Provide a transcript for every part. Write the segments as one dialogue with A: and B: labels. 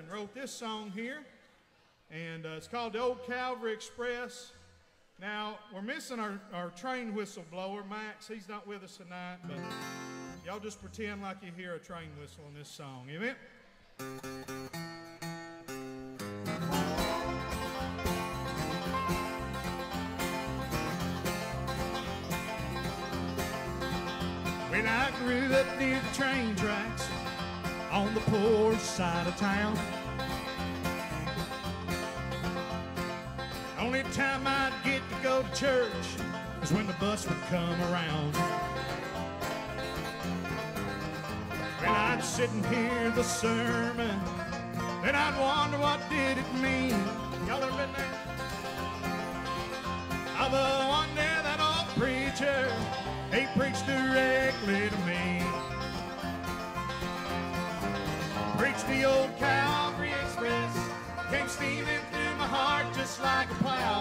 A: and wrote this song here, and it's called the Old Calvary Express. Now, we're missing our train whistle blower, Max. He's not with us tonight, but y'all just pretend like you hear a train whistle in this song. Amen? When I grew up near the train tracks on the poor side of town, only time I'd get to go to church was when the bus would come around. When I'd sit and hear the sermon, then I'd wonder what did it mean. Y'all ever been there? I wonder that old preacher, he preached directly to me. Preached the old Calvary Express, came steaming through my heart just like a plow.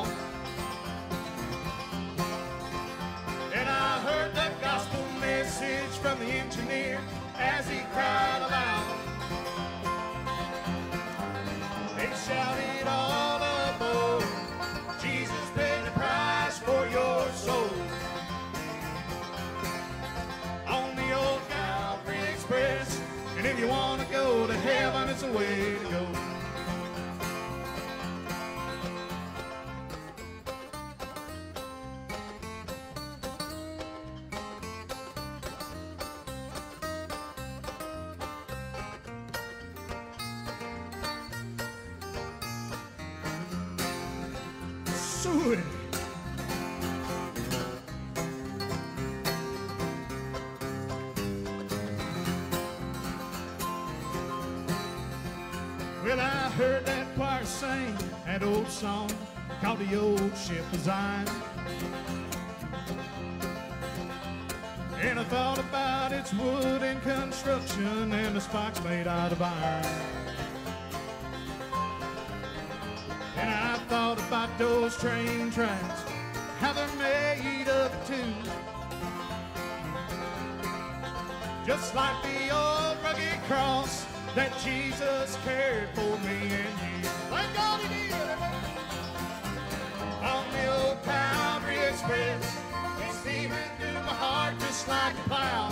A: And I heard the gospel message from the engineer as he cried aloud. They shouted all aboard, Jesus paid the price for your soul. On the old Calvary Express, and if you want to go to heaven, it's a way to go. Sweet. Well, I heard that choir sing that old song called The Old Ship Design. And I thought about its wood and construction and the spikes made out of iron. And I thought about those train tracks, how they're made of too. Just like the old rugged cross that Jesus carried for me and you. Thank God he did. On the old Calvary Express, it's steaming through my heart just like a plow.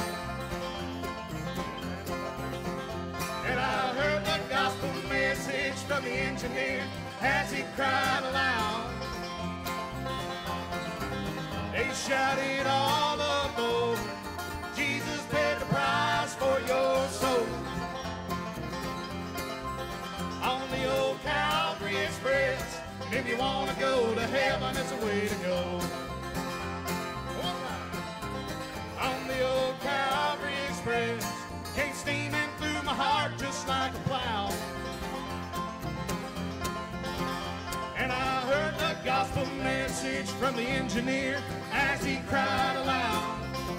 A: And I heard the gospel message from the engineer as he cried aloud. They shouted all aboard, Jesus paid the price for your soul. On the old Calvary Express, and if you want to go to heaven, it's a way to go. On the old Calvary Express, came steaming through my heart just like a plow. And I heard the gospel message from the engineer as he cried aloud.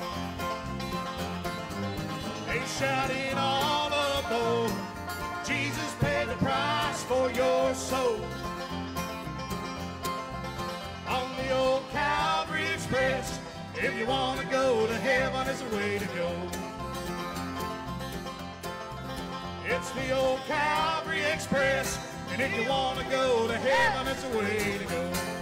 A: They shouted all aboard, Jesus paid the price for your soul. On the old Calvary Express, if you want to go to heaven, it's a way to go. It's the old Calvary Express, and if you want to go to heaven, it's a way to go.